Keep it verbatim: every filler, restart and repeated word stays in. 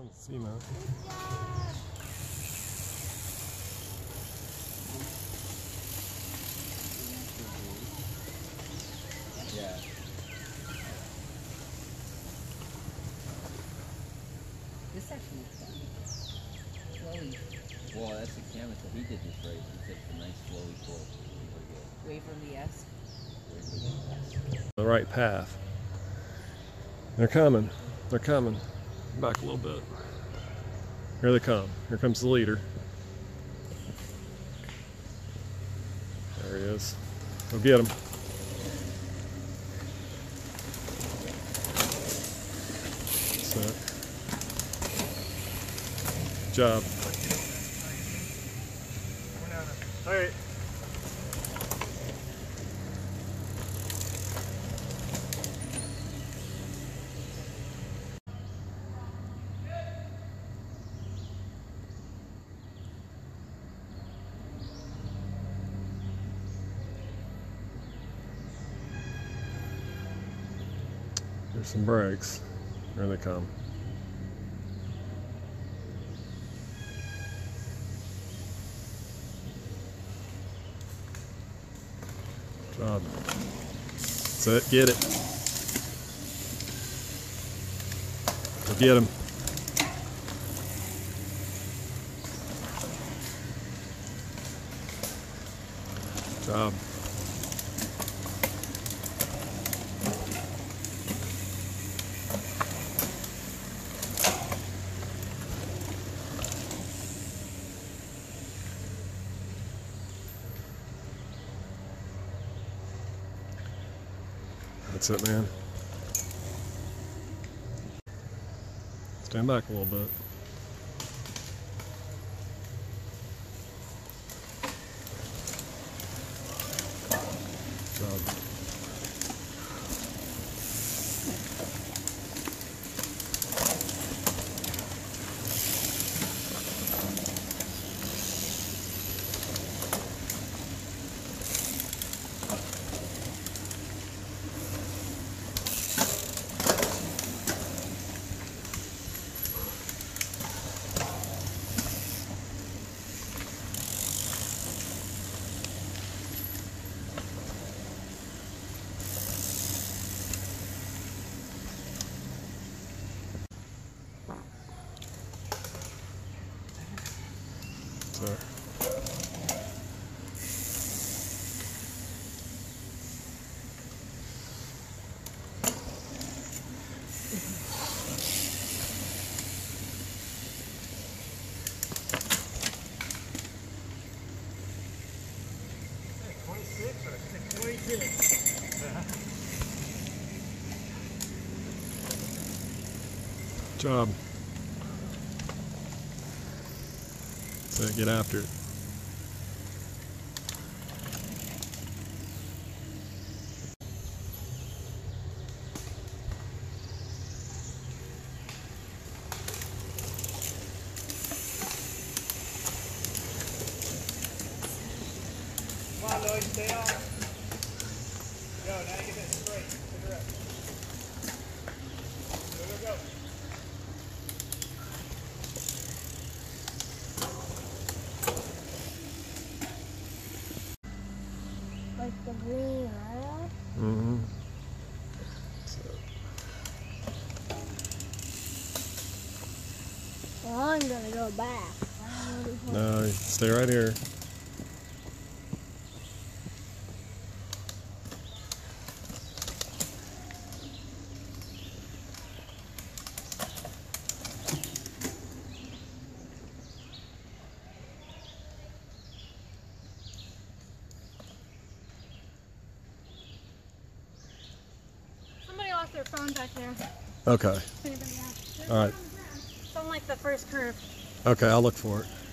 on, see, man. Yeah. This actually is fun. Flowy. Well, that's the camera, so he did this race. He took the nice flowy pull. Waverly-esque. Waverly-esque. The right path. They're coming. They're coming. Back a little bit. Here they come. Here comes the leader. There he is. Go get him. Set. Good job. All right. There's some brakes. Here they come. Good job. That's it. Get it. Go get him. Good job. That's it, man. Stand back a little bit. Good job. So. twenty-six or six twenty-six? Good job. So get after it. Come on, Lloyd, stay on. Go, now you get that straight. Pick her up. Go, go, go. Like the green arrow? Mm-hmm. So. Well, I'm gonna go back. No, stay right here. Somebody lost their phone back there. Okay. If anybody asked. All right. It's on like the first curve. Okay, I'll look for it.